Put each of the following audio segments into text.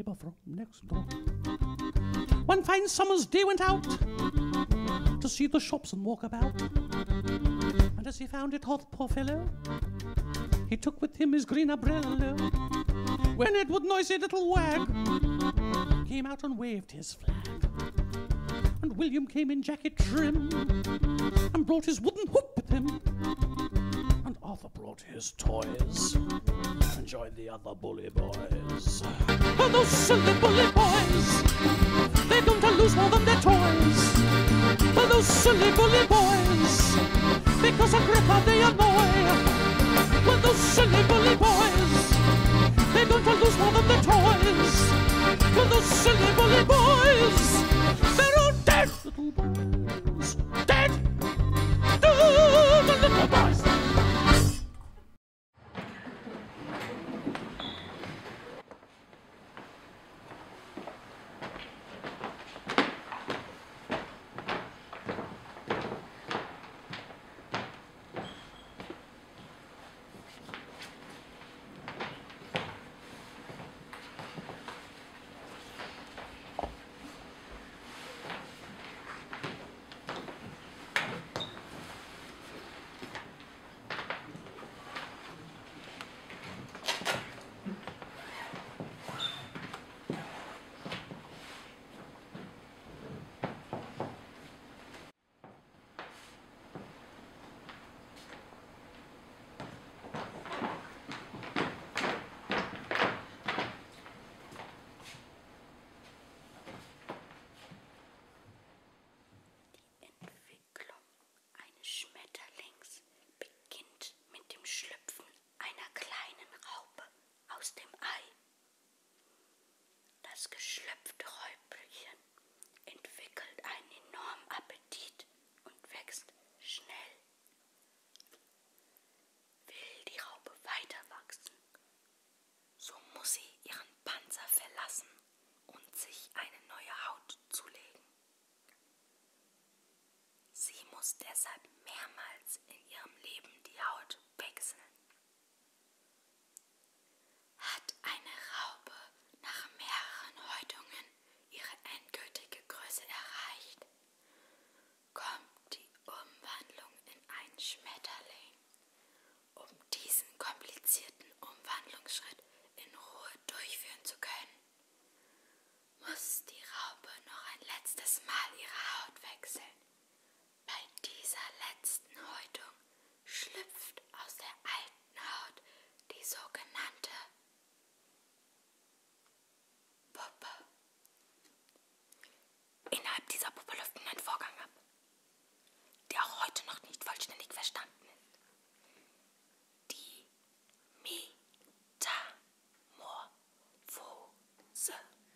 neighbor from next door. One fine summer's day went out to see the shops and walk about. And as he found it hot, poor fellow, he took with him his green umbrella. When Edward, noisy little wag, came out and waved his flag. And William came in jacket trim and brought his wooden hoop with him. And Arthur brought his toys and joined the other bully boys. Oh, those silly bully boys, they're going to lose more than their toys. Oh, those silly bully boys, because of Grandpa they annoy. Well, those silly bully boys, they're going to lose more than their toys. Well, those silly bully boys, they're all dead, little boys. Dead! The little boys! Das geschlüpfte Häuptchen entwickelt einen enormen Appetit und wächst schnell. Will die Raupe weiter wachsen, so muss sie ihren Panzer verlassen und sich eine neue Haut zulegen. Sie muss deshalb mehrmals in ihrem Leben die Haut wechseln. Hat eine Raupe nach mehreren Häutungen ihre endgültige Größe erreicht, kommt die Umwandlung in einen Schmetterling. Um diesen komplizierten Umwandlungsschritt in Ruhe durchführen zu können, muss die Raupe noch ein letztes Mal ihre Haut wechseln. Bei dieser letzten Häutung schlüpft aus der alten Haut die sogenannte Puppe. Innerhalb dieser Puppe läuft nun ein Vorgang ab, der auch heute noch nicht vollständig verstanden ist. Die Metamorphose.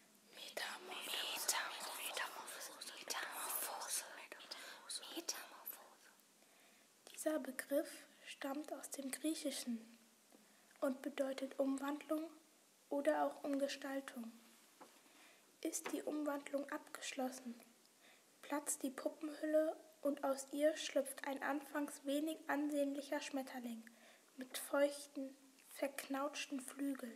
Dieser Begriff stammt aus dem Griechischen und bedeutet Umwandlung oder auch Umgestaltung. Ist die Umwandlung abgeschlossen, platzt die Puppenhülle und aus ihr schlüpft ein anfangs wenig ansehnlicher Schmetterling mit feuchten, verknautschten Flügeln.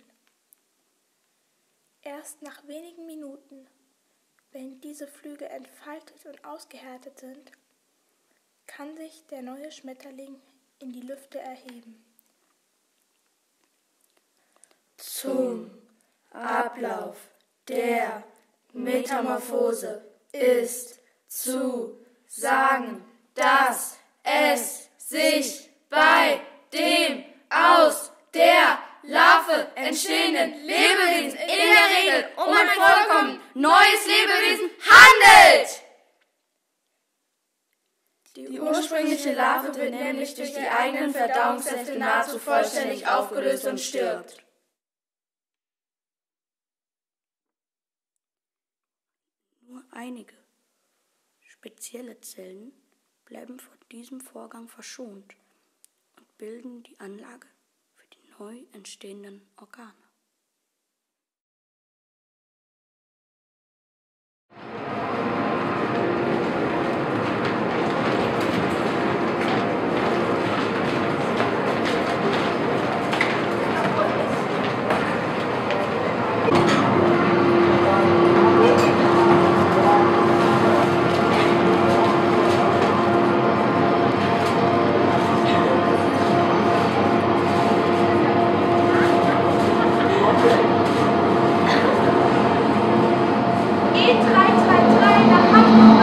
Erst nach wenigen Minuten, wenn diese Flügel entfaltet und ausgehärtet sind, kann sich der neue Schmetterling in die Lüfte erheben. Zum Ablauf der Metamorphose ist zu sagen, dass es sich bei dem aus der Larve entstehenden Lebewesen in der Regel um ein vollkommen neues Lebewesen handelt. Die ursprüngliche Larve wird nämlich durch die eigenen Verdauungssäfte nahezu vollständig aufgelöst und stirbt. Nur einige spezielle Zellen bleiben von diesem Vorgang verschont und bilden die Anlage für die neu entstehenden Organe.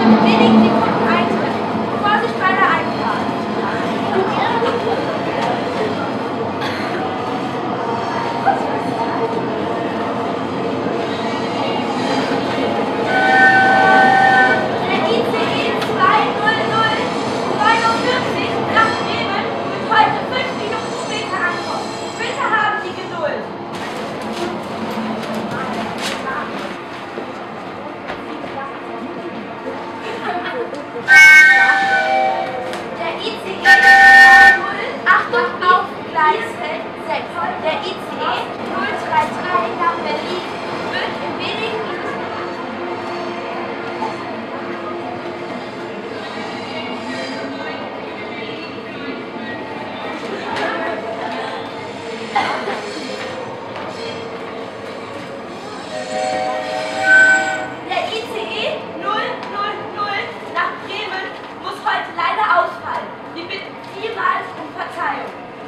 in wenigen Sekunden eintreffen. Vorsicht bei der Einfahrt. Der ICE 20049 nach Bremen wird heute 5 Minuten später ankommen. Bitte haben Sie Geduld. Der ICE 0, Achtung auf Gleis 6. Der ICE 033 nach Berlin wird in wenigen Minuten. Der ICE 000 nach Bremen muss heute leider ausfallen. Wir bitten vielmals um Verzeihung.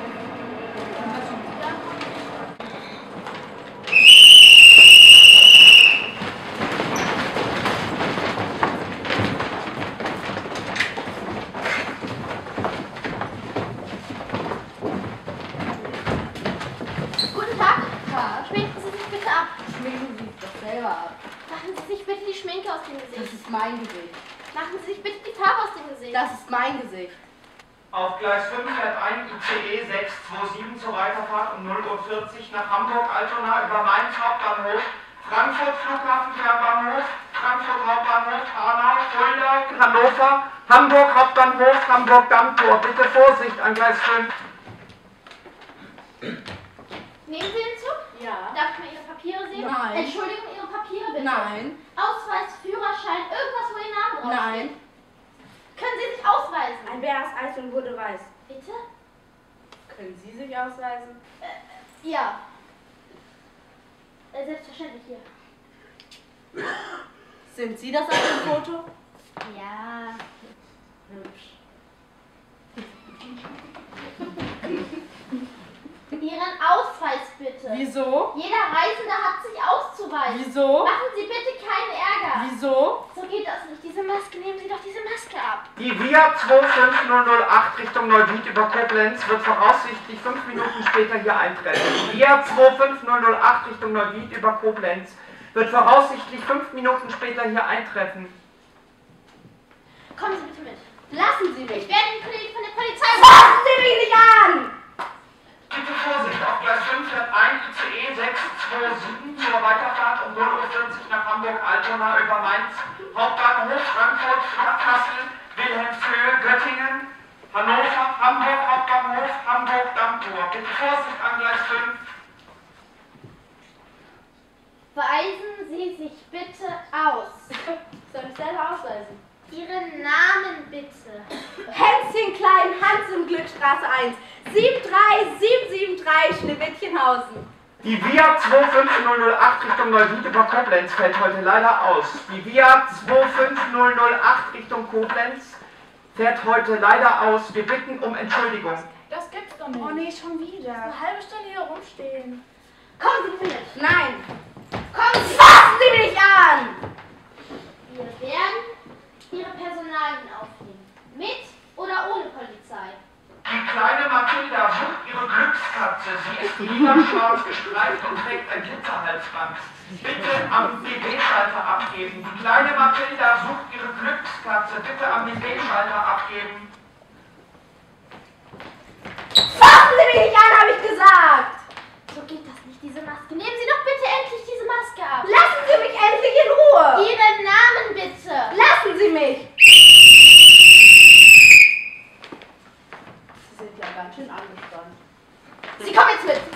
Guten Tag. Schminken Sie sich bitte ab. Schminken Sie sich doch selber ab. Machen Sie sich bitte die Schminke aus dem Das Gesicht. ist mein Gesicht. Machen Sie sich bitte die Farbe aus dem Gesicht. Das ist mein Gesicht. Auf Gleis 5 fährt ein ICE 627 zur Weiterfahrt um 0:40 Uhr nach Hamburg-Altona über Mainz Hauptbahnhof, Frankfurt Flughafen Fährbahnhof, Frankfurt Hauptbahnhof, Hanau, Fulda, Hannover, Hamburg Hauptbahnhof, Hamburg-Dammtor. Bitte Vorsicht an Gleis 5. Nehmen Sie den Zug? Ja. Darf ich mal Ihre Papiere sehen? Nein. Entschuldigung, Ihre Papiere bitte. Nein. Ausweis, Führerschein, irgendwas, wo Ihr Name draufsteht. Nein. Können Sie sich ausweisen? Ein Bär ist Eis und wurde weiß. Bitte? Können Sie sich ausweisen? Ja. Selbstverständlich hier. Sind Sie das auf dem Foto? Ja. Hübsch. Ihren Ausweis bitte. Wieso? Jeder Reisende hat sich auszuweisen. Wieso? Machen Sie bitte keinen Ärger. Wieso? So geht das nicht. Diese Maske, nehmen Sie doch diese Maske ab. Die Via 25008 Richtung Neuwied über Koblenz wird voraussichtlich 5 Minuten später hier eintreffen. Die Via 25008 Richtung Neuwied über Koblenz wird voraussichtlich 5 Minuten später hier eintreffen. Kommen Sie bitte mit. Lassen Sie mich. Ich werde den Kollegen von der Polizei Fassen Sie mich nicht an! Bitte Vorsicht, auf Gleis 5 fährt ein ICE 627 zur Weiterfahrt um 0:40 Uhr nach Hamburg-Altona über Mainz, Hauptbahnhof, Frankfurt, Kassel, Wilhelmshöhe, Göttingen, Hannover, Hamburg, Hauptbahnhof, Hamburg-Dammtor. Bitte Vorsicht an Gleis 5. Weisen Sie sich bitte aus. Soll ich selber ausweisen? Ihren Namen bitte. Hänschen Klein, Hans im Glückstraße 1, 73773 Schneewittchenhausen. Die Via 25008 Richtung Neuwied über Koblenz fällt heute leider aus. Die Via 25008 Richtung Koblenz fährt heute leider aus. Wir bitten um Entschuldigung. Das gibt's doch nicht. Oh nee, schon wieder. Eine halbe Stunde hier rumstehen. Kommen Sie bitte mit. Nein. Kommen Sie. Fassen Sie mich an! Wir werden Ihre Personalien aufnehmen. Mit oder ohne Polizei? Die kleine Mathilda sucht ihre Glückskatze. Sie ist lila schwarz gestreift und trägt ein Glitzerhalsband. Bitte am DB-Schalter abgeben. Die kleine Mathilda sucht ihre Glückskatze. Bitte am DB-Schalter abgeben. Fassen Sie mich nicht an, habe ich gesagt! So geht das nicht, diese Maske. Nehmen Sie doch bitte endlich diese Maske ab. Lassen Sie mich endlich in Ruhe! Ihren Namen bitte. Lassen Sie mich! Sie sind ja ganz schön angespannt. Sie kommen jetzt mit.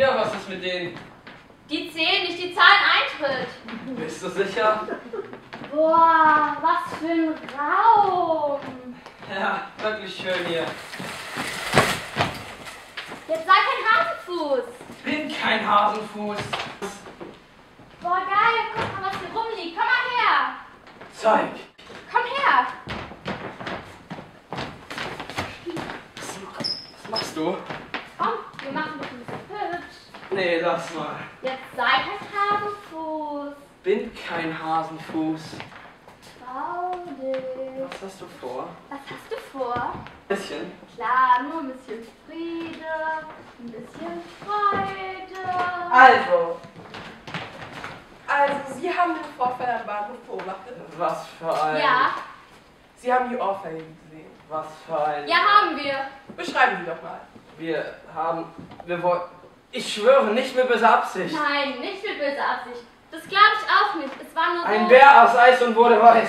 wieder? Was ist mit denen? Die zählen nicht, die zahlen Eintritt. Bist du sicher? Boah, was für ein Raum. Ja, wirklich schön hier. Jetzt sei kein Hasenfuß. Bin kein Hasenfuß. Boah, geil, guck mal, was hier rumliegt. Komm mal her. Zeig. Komm her. Was machst du? Komm, wir machen dich ein bisschen hübsch. Nee, lass mal. Jetzt sei kein Hasenfuß. Bin kein Hasenfuß. Trau dich. Was hast du vor? Was hast du vor? Bisschen. Klar, nur ein bisschen Friede, ein bisschen Freude. Also, Sie haben den Vorfall am Bahnhof beobachtet? Was für ein... Ja, Sie haben die Ohrfeige gesehen. Was für ein... ja haben wir. Beschreiben Sie doch mal. Wir wollten... Ich schwöre, nicht mit böser Absicht. Nein, nicht mit böser Absicht. Das glaube ich auch nicht. Es war nur so... Ein Bär aus Eis und wurde weiß.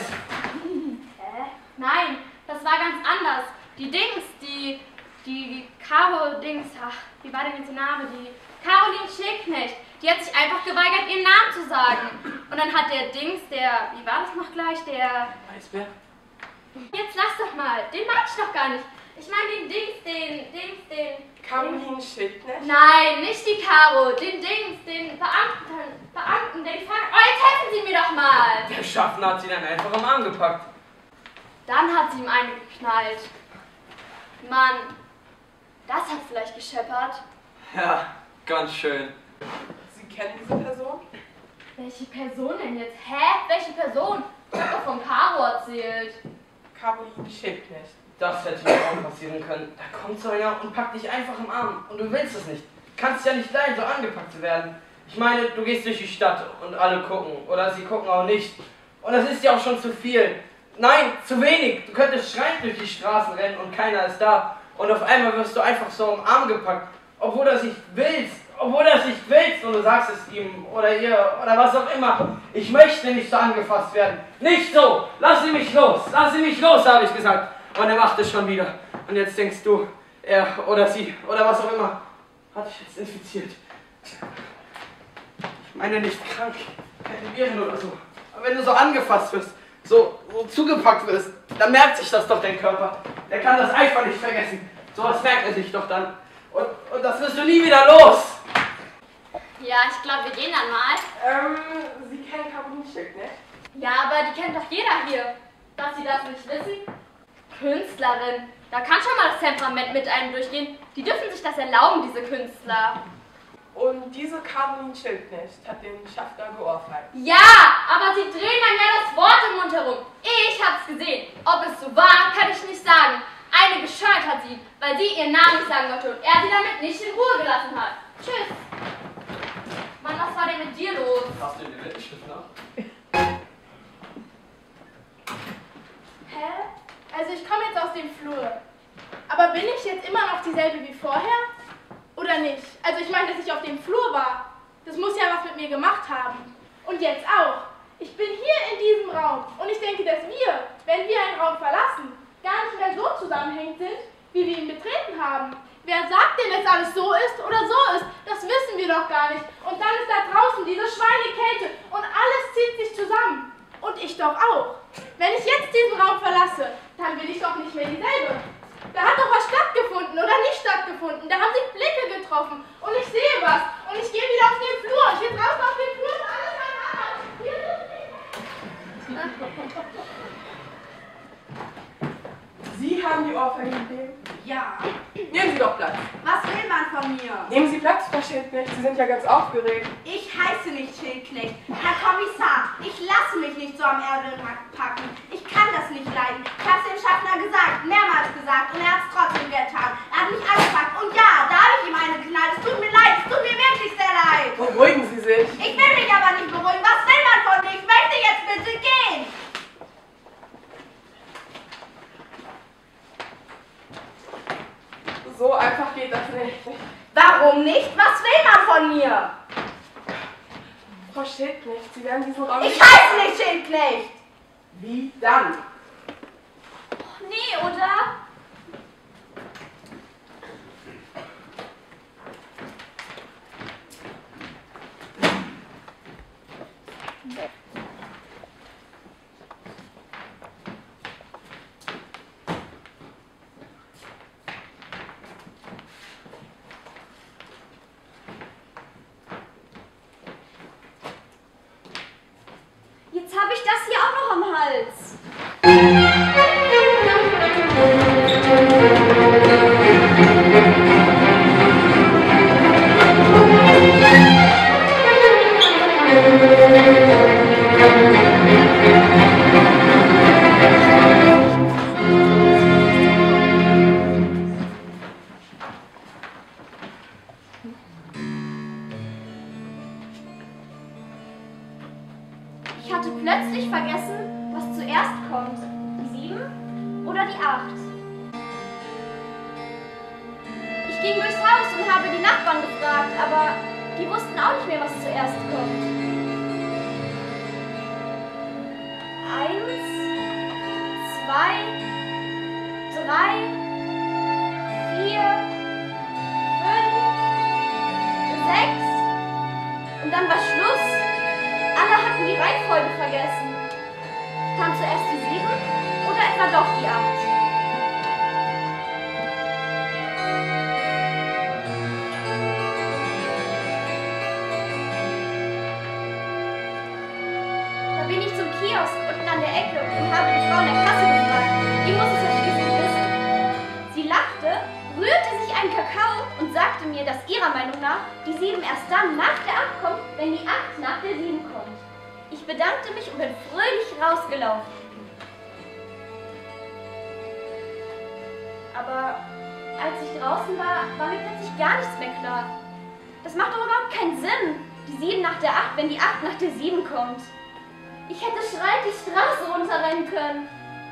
Nein, das war ganz anders. Die Dings, die Caro-Dings, ach, wie war denn jetzt ihr Name? Die Caroline Schildknecht, die hat sich einfach geweigert, ihren Namen zu sagen. Und dann hat der Dings, wie war das noch gleich, der... Eisbär? Jetzt lass doch mal, den mag ich doch gar nicht. Ich meine den Caroline Schildknecht? Nein, nicht die Caro, den Beamten, den Fang... Oh, jetzt helfen Sie mir doch mal! Der Schaffner hat sie dann einfach am Arm gepackt. Dann hat sie ihm eine geknallt. Mann, das hat vielleicht gescheppert. Ja, ganz schön. Sie kennen diese Person? Welche Person denn jetzt? Hä? Welche Person? Ich hab doch von Caro erzählt. Caroline Schildknecht. Das hätte mir auch passieren können. Da kommt so einer und packt dich einfach im Arm. Und du willst es nicht. Du kannst ja nicht leiden, so angepackt zu werden. Ich meine, du gehst durch die Stadt und alle gucken. Oder sie gucken auch nicht. Und das ist ja auch schon zu viel. Nein, zu wenig. Du könntest schreiend durch die Straßen rennen und keiner ist da. Und auf einmal wirst du einfach so im Arm gepackt. Obwohl du das nicht willst. Obwohl du das nicht willst und du sagst es ihm oder ihr oder was auch immer. Ich möchte nicht so angefasst werden. Nicht so. Lass sie mich los. Lass sie mich los, habe ich gesagt. Und er macht es schon wieder. Und jetzt denkst du, er oder sie oder was auch immer hat dich jetzt infiziert. Ich meine nicht krank, keine Viren oder so. Aber wenn du so angefasst wirst, so zugepackt wirst, dann merkt sich das doch dein Körper. Der kann das einfach nicht vergessen. Sowas merkt er sich doch dann. Und das wirst du nie wieder los. Ja, ich glaube, wir gehen dann mal. Sie kennen Caroline Schildknecht? Ja, aber die kennt doch jeder hier. Dass Sie das nicht wissen? Künstlerin. Da kann schon mal das Temperament mit einem durchgehen. Die dürfen sich das erlauben, diese Künstler. Und diese Caroline Schildknecht hat den Schaffner geohrfeigt. Ja, aber Sie drehen dann ja das Wort im Mund herum. Ich hab's gesehen. Ob es so war, kann ich nicht sagen. Eine gescheut hat sie, weil sie ihren Namen nicht sagen wollte und er sie damit nicht in Ruhe gelassen hat. Tschüss. Mann, was war denn mit dir los? Hast du den Lippenstift noch? Hä? Also ich komme jetzt aus dem Flur. Aber bin ich jetzt immer noch dieselbe wie vorher? Oder nicht? Also ich meine, dass ich auf dem Flur war. Das muss ja was mit mir gemacht haben. Und jetzt auch. Ich bin hier in diesem Raum. Und ich denke, dass wir, wenn wir einen Raum verlassen, gar nicht mehr so zusammenhängend sind, wie wir ihn betreten haben. Wer sagt denn, dass alles so ist oder so ist? Das wissen wir doch gar nicht. Und dann ist da draußen diese Schweinekälte und alles zieht sich zusammen. Und ich doch auch. Wenn ich jetzt diesen Raum verlasse, dann bin ich doch nicht mehr dieselbe. Da hat doch was stattgefunden oder nicht stattgefunden. Da haben sich Blicke getroffen und ich sehe was. Und ich gehe wieder auf den Flur. Ich gehe draußen auf den Flur und alles hat anders. Hier Sie haben die Ohrfeige gegeben? Ja. Nehmen Sie doch Platz. Was will man von mir? Nehmen Sie Platz, Frau Schildknecht. Sie sind ja ganz aufgeregt. Ich heiße nicht Schildknecht. Herr Kommissar, ich lasse mich nicht so am Ärmel packen. Ich kann das nicht leiden. Ich habe es dem Schaffner gesagt, mehrmals gesagt, und er hat es trotzdem getan. Er hat mich angepackt und ja, da habe ich ihm eine geknallt. Es tut mir leid, es tut mir wirklich sehr leid. Beruhigen Sie sich. Ich will mich aber nicht beruhigen. Was will man von mir? Ich möchte jetzt bitte gehen. So einfach geht das nicht. Warum nicht? Was will man von mir? Frau Schildknecht, Sie werden diesen Raum... Ich heiße nicht Schildknecht. Wie dann? Nee, oder? Jetzt habe ich das hier auch noch am Hals. Ich hatte plötzlich vergessen, was zuerst kommt. Die 7 oder die 8. Ich ging durchs Haus und habe die Nachbarn gefragt, aber die wussten auch nicht mehr, was zuerst kommt. 1, 2, 3, 4, 5, 6 und dann war Schluss. Alle hatten die Reihenfolge vergessen. Kam zuerst die 7 oder etwa doch die 8? Da bin ich zum Kiosk unten an der Ecke und habe die Frau in der Kasse gefragt. Die muss es ja schließlich wissen. Sie lachte, rührte sich einen Kakao und sagte mir, dass ihrer Meinung nach die 7 erst dann nach der 8 kommt, wenn die 8 nach der 7 kommt. Ich bedankte mich und bin fröhlich rausgelaufen. Aber als ich draußen war, war mir plötzlich gar nichts mehr klar. Das macht doch überhaupt keinen Sinn. Die 7 nach der 8, wenn die 8 nach der 7 kommt. Ich hätte schreiend die Straße runterrennen können.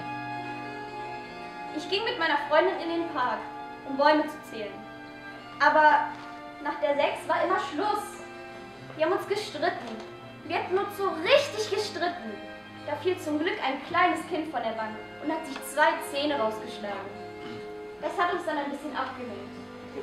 Ich ging mit meiner Freundin in den Park, um Bäume zu zählen. Aber nach der 6 war immer Schluss. Wir haben uns gestritten. Wir hatten uns so richtig gestritten. Da fiel zum Glück ein kleines Kind von der Bank und hat sich 2 Zähne rausgeschlagen. Das hat uns dann ein bisschen abgelenkt.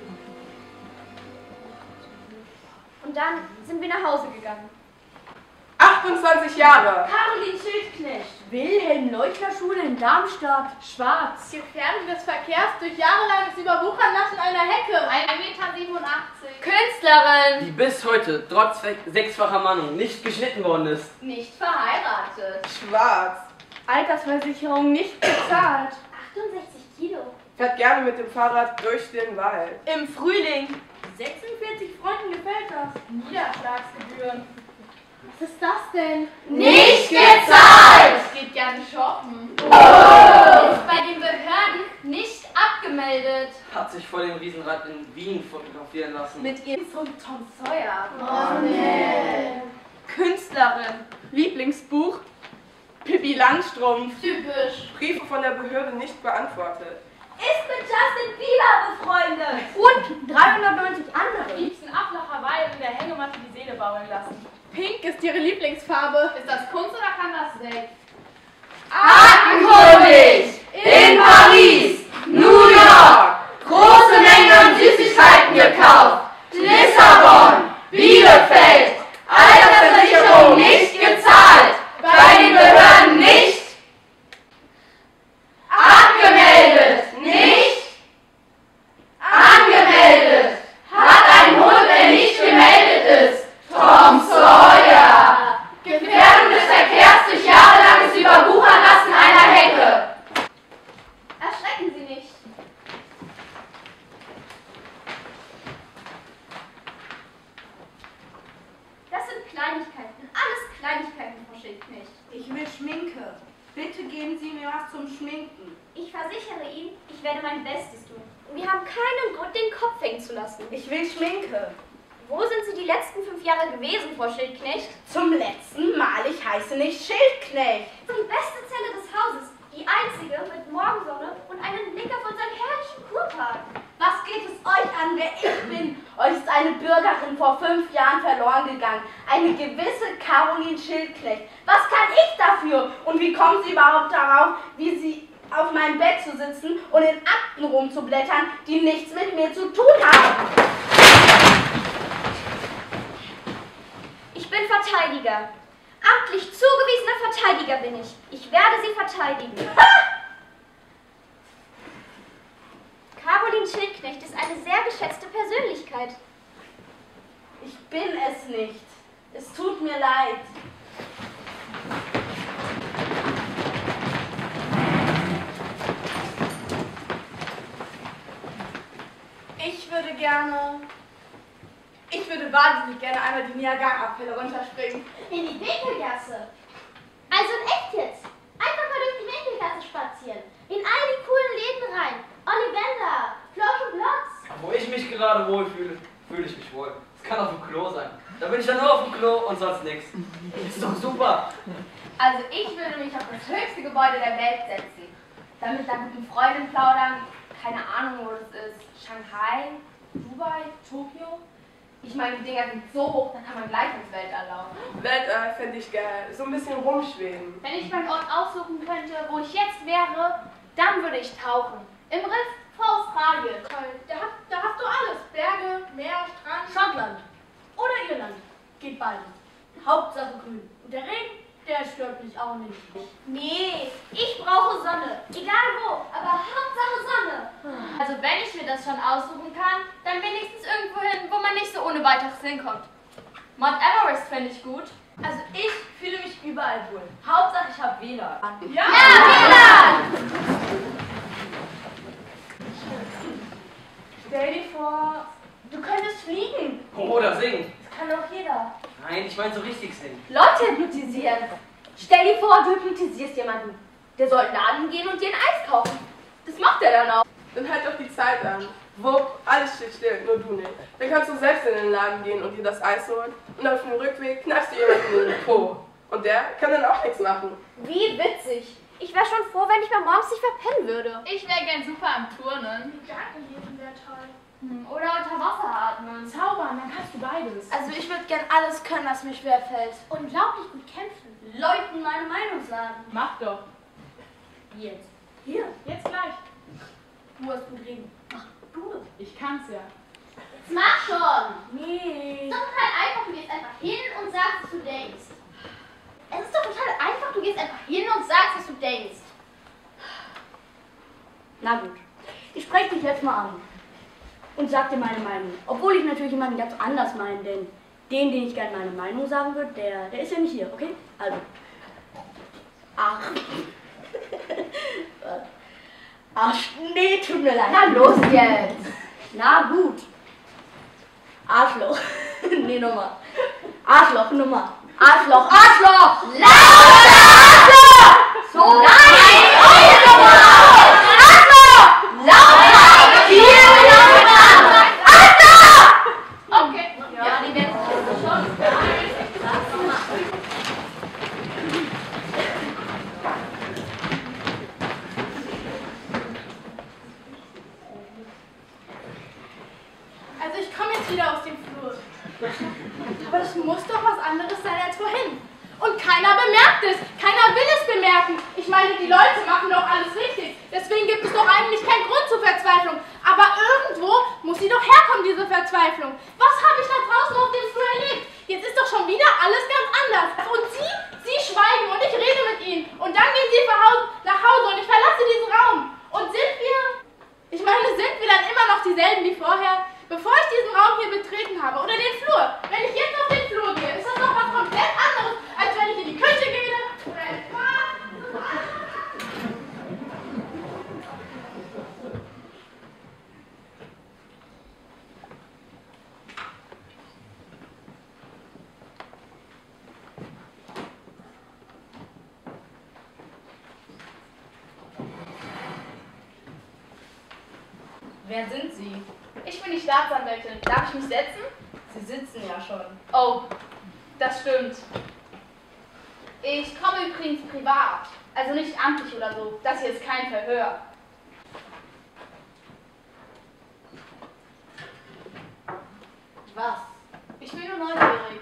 Und dann sind wir nach Hause gegangen. 28 Jahre. Caroline Schildknecht, Wilhelm-Leuchter-Schule in Darmstadt, schwarz. Gefährdung des Verkehrs durch jahrelanges Überwuchern lassen einer Hecke. 1,87 Meter. Künstlerin! Die bis heute, trotz 6-facher Mannung, nicht geschnitten worden ist. Nicht verheiratet. Schwarz. Altersversicherung nicht bezahlt. 68 Kilo. Fährt gerne mit dem Fahrrad durch den Wald. Im Frühling. 46 Freunden gefällt das. Niederschlagsgebühren. Was ist das denn? Nicht gezahlt! Geht gerne shoppen. Ist bei den Behörden nicht abgemeldet. Hat sich vor dem Riesenrad in Wien fotografieren lassen. Mit ihrem Tom Sawyer. Oh nee. Künstlerin. Lieblingsbuch. Pippi Langstrumpf. Typisch. Briefe von der Behörde nicht beantwortet. Ist mit Justin Bieber befreundet. Und 390 andere. Liebsten Aflacher Weil in der Hängematte die Seele baumeln lassen. Pink ist ihre Lieblingsfarbe. Ist das Kunst oder kann das weg? Artenkönig! In Paris! New York! Große Mengen an Süßigkeiten gekauft! Lissabon! Bielefeld! Altersversicherung nicht gezahlt! Bei den Behörden nicht! Abgemeldet! Nicht! Angemeldet! Hat ein Hund, der nicht gemeldet ist! Tom Sawyer! Gefährdung des Verkehrs durch jahrelanges Überwuchern lassen einer Hecke! Erschrecken Sie nicht. Das sind Kleinigkeiten. Alles Kleinigkeiten, Frau Schildknecht. Ich will Schminke. Bitte geben Sie mir was zum Schminken. Ich versichere Ihnen, ich werde mein Bestes tun. Wir haben keinen Grund, den Kopf hängen zu lassen. Ich will Schminke. Wo sind Sie die letzten 5 Jahre gewesen, Frau Schildknecht? Zum letzten Mal, ich heiße nicht Schildknecht. Die beste Zelle des Hauses. Die einzige mit Morgensonne und einen Blick auf unseren herrlichen Kurpark. Was geht es euch an, wer ich bin? Euch ist eine Bürgerin vor 5 Jahren verloren gegangen. Eine gewisse Caroline Schildknecht. Was kann ich dafür? Und wie kommen Sie überhaupt darauf, wie Sie auf meinem Bett zu sitzen und in Akten rumzublättern, die nichts mit mir zu tun haben? Ich bin Verteidiger. Amtlich zugewiesener Verteidiger bin ich. Ich werde Sie verteidigen. Caroline Schildknecht ist eine sehr geschätzte Persönlichkeit. Ich bin es nicht. Es tut mir leid. Ich würde wahnsinnig gerne einmal die Niagara-Fälle runterspringen. In die Winkelgasse. Also in echt jetzt. Einfach mal durch die Winkelgasse spazieren. In all die coolen Läden rein. Ollivander, Flosch und Blotz. Wo ich mich gerade wohlfühle, fühle ich mich wohl. Es kann auf dem Klo sein. Da bin ich dann nur auf dem Klo und sonst nichts. Ist doch super. Also ich würde mich auf das höchste Gebäude der Welt setzen. Dann mit einer guten Freundin plaudern. Keine Ahnung, wo das ist. Shanghai, Dubai, Tokio. Ich meine, die Dinger sind so hoch, da kann man gleich ins Weltall laufen. Weltall fände ich geil. So ein bisschen rumschweben. Wenn ich meinen Ort aussuchen könnte, wo ich jetzt wäre, dann würde ich tauchen. Im Riff vor Australien. Toll. Da hast du alles. Berge, Meer, Strand. Schottland oder Irland. Geht beides. Hauptsache grün. Und der Regen, der stört mich auch nicht. Nee, ich brauche Sonne. Egal wo, aber Hauptsache Sonne. Also wenn ich mir das schon aussuchen kann, dann wenigstens irgendwo hin, wo man nicht so ohne weiteres hinkommt. Mount Everest finde ich gut. Also ich fühle mich überall wohl. Hauptsache ich habe WLAN. Ja, WLAN! Stell dir vor, du könntest fliegen. Oder singen. Das kann doch jeder. Nein, ich meine so richtig singen. Leute hypnotisieren. Stell dir vor, du hypnotisierst jemanden. Der soll in den Laden gehen und dir ein Eis kaufen. Das macht er dann auch. Dann halt doch die Zeit an. Wupp, alles steht still, nur du nicht. Dann kannst du selbst in den Laden gehen und dir das Eis holen und auf dem Rückweg knallst du jemanden in den Po. Und der kann dann auch nichts machen. Wie witzig. Ich wäre schon froh, wenn ich mal morgens nicht verpennen würde. Ich wäre gern super am Turnen. Gedankenlesen wäre toll. Oder unter Wasser atmen. Zaubern, dann kannst du beides. Also ich würde gern alles können, was mir schwerfällt. Unglaublich gut kämpfen. Leuten meine Meinung sagen. Mach doch. Jetzt. Hier, jetzt gleich. Du hast gut reden. Ach, du. Ich kann's ja. Jetzt mach schon. Nee. Es ist doch total einfach, du gehst einfach hin und sagst, was du denkst. Es ist doch total einfach, du gehst einfach hin und sagst, was du denkst. Na gut. Ich spreche dich jetzt mal an. Und sag dir meine Meinung. Obwohl ich natürlich jemanden ganz anders meine, denn den ich gerne meine Meinung sagen würde, der ist ja nicht hier, okay? Also. Ach. Ach, nee, tut mir leid. Na los jetzt. Na gut. Arschloch. Nee, nochmal. Arschloch, Nummer. Arschloch, Arschloch! Arschloch! So, nein! Arschloch! Lauter! Viel lauter! Arschloch! Okay. Ja, die werden schon. Also ich komme jetzt wieder aus dem Flur. Aber das muss doch was anderes sein als vorhin. Und keiner bemerkt es. Keiner will es bemerken. Ich meine, die Leute machen doch alles richtig. Deswegen gibt es doch eigentlich keinen Grund zur Verzweiflung. Aber irgendwo muss sie doch herkommen, diese Verzweiflung. Was habe ich da draußen auf dem Flur erlebt? Jetzt ist doch schon wieder alles ganz anders. Und Sie schweigen und ich rede mit Ihnen. Und dann gehen Sie nach Hause und ich verlasse diesen Raum. Und sind wir dann immer noch dieselben wie vorher? Bevor ich diesen Raum hier betreten habe oder den Flur, wenn ich jetzt auf den Flur gehe, ist das doch was komplett anderes, als wenn ich in die Küche gehe oder ins Bad. Wer sind Sie? Ich bin die Staatsanwältin. Darf ich mich setzen? Sie sitzen ja schon. Oh, das stimmt. Ich komme übrigens privat. Also nicht amtlich oder so. Das hier ist kein Verhör. Was? Ich bin nur neugierig.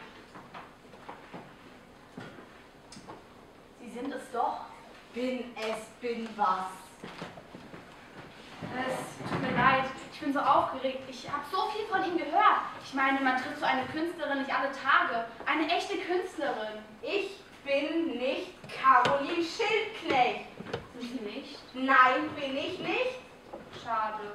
Sie sind es doch. Bin was. Es tut mir leid, ich bin so aufgeregt. Ich habe so viel von ihm gehört. Ich meine, man trifft so eine Künstlerin nicht alle Tage. Eine echte Künstlerin. Ich bin nicht Caroline Schildknecht. Sind Sie nicht? Nein, bin ich nicht. Schade.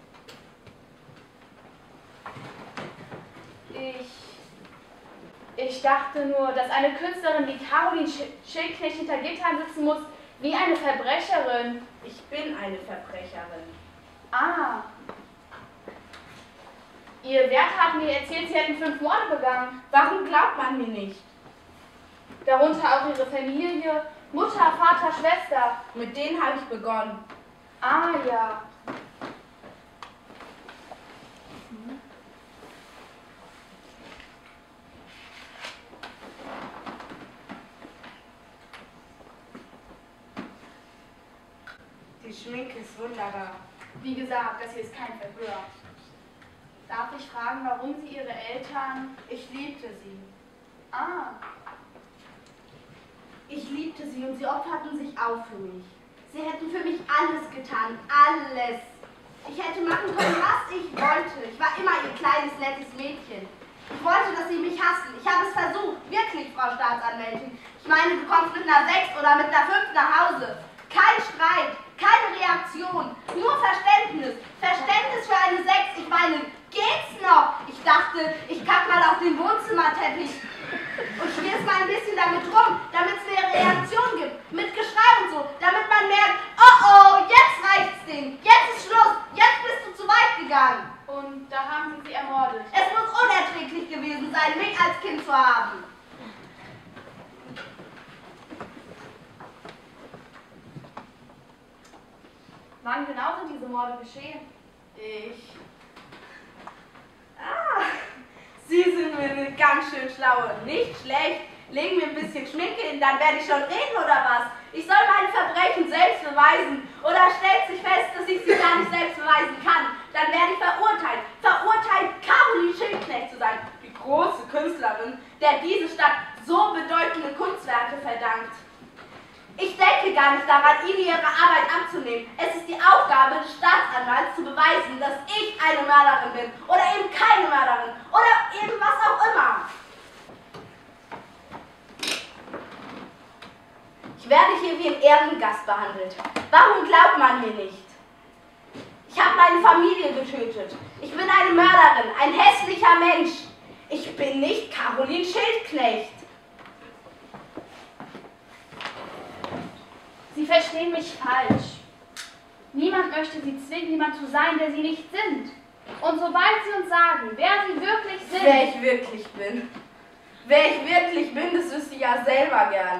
Ich dachte nur, dass eine Künstlerin wie Caroline Schildknecht hinter Gittern sitzen muss, wie eine Verbrecherin. Ich bin eine Verbrecherin. Ah. Ihr Wärter hat mir erzählt, Sie hätten 5 Morde begangen. Warum glaubt man mir nicht? Darunter auch Ihre Familie, Mutter, Vater, Schwester. Mit denen habe ich begonnen. Ah ja. Die Schminke ist wunderbar. Wie gesagt, das hier ist kein Verhör. Darf ich fragen, warum Sie Ihre Eltern... Ich liebte sie. Ah. Ich liebte sie und sie opferten sich auf für mich. Sie hätten für mich alles getan. Alles. Ich hätte machen können, was ich wollte. Ich war immer ihr kleines, nettes Mädchen. Ich wollte, dass sie mich hassen. Ich habe es versucht. Wirklich, Frau Staatsanwältin. Ich meine, du kommst mit einer 6 oder mit einer 5 nach Hause. Kein Streit, keine Reaktion, nur Verständnis. Verständnis für eine 6. Ich meine, geht's noch? Ich dachte, ich kack mal auf den Wohnzimmerteppich und schmier's mal ein bisschen damit rum, damit es eine Reaktion gibt. Mit Geschrei und so, damit man merkt, oh, jetzt reicht's denen. Jetzt ist Schluss. Jetzt bist du zu weit gegangen. Und da haben Sie sie ermordet. Es muss unerträglich gewesen sein, mich als Kind zu haben. Wann genau sind diese Morde geschehen? Sie sind mir eine ganz schön schlaue. Nicht schlecht. Legen mir ein bisschen Schminke hin, dann werde ich schon reden oder was? Ich soll meine Verbrechen selbst beweisen. Oder stellt sich fest, dass ich sie gar nicht selbst beweisen kann. Dann werde ich verurteilt. Verurteilt, Caroline Schildknecht zu sein. Die große Künstlerin, der diese Stadt so bedeutende Kunstwerke verdankt. Ich denke gar nicht daran, Ihnen Ihre Arbeit abzunehmen. Es ist die Aufgabe des Staatsanwalts zu beweisen, dass ich eine Mörderin bin. Oder eben keine Mörderin. Oder eben was auch immer. Ich werde hier wie ein Ehrengast behandelt. Warum glaubt man mir nicht? Ich habe meine Familie getötet. Ich bin eine Mörderin, ein hässlicher Mensch. Ich bin nicht Caroline Schildknecht. Sie verstehen mich falsch. Niemand möchte Sie zwingen, jemand zu sein, der Sie nicht sind. Und sobald Sie uns sagen, wer Sie wirklich sind... Wer ich wirklich bin, das wüsste ich ja selber gern.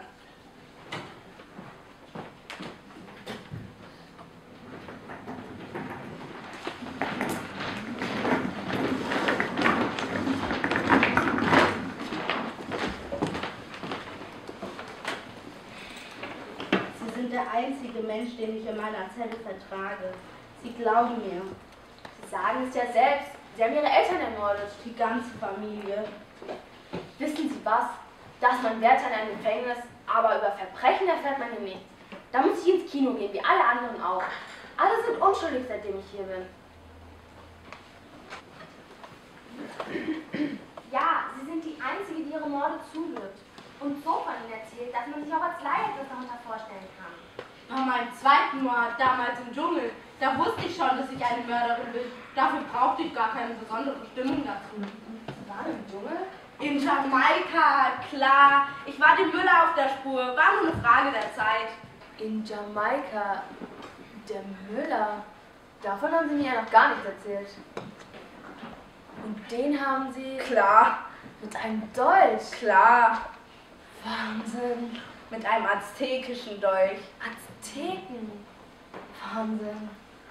Der einzige Mensch, den ich in meiner Zelle vertrage. Sie glauben mir. Sie sagen es ja selbst. Sie haben Ihre Eltern ermordet. Die ganze Familie. Wissen Sie was? Dass man Wärter in einem Gefängnis, aber über Verbrechen erfährt man hier nichts. Da muss ich ins Kino gehen, wie alle anderen auch. Alle sind unschuldig, seitdem ich hier bin. Ja, Sie sind die Einzige, die Ihre Morde zugibt. Und so von Ihnen erzählt, dass man sich auch als Laie etwas darunter vorstellen kann. Bei meinem zweiten Mord, damals im Dschungel, da wusste ich schon, dass ich eine Mörderin bin. Dafür brauchte ich gar keine besondere Stimmung dazu. Sie waren im Dschungel? In Jamaika, klar. Ich war dem Müller auf der Spur, war nur eine Frage der Zeit. In Jamaika? Der Müller? Davon haben Sie mir ja noch gar nichts erzählt. Und den haben Sie... Klar. Mit einem Dolch? Klar. Wahnsinn. Mit einem aztekischen Dolch. Azteken? Wahnsinn.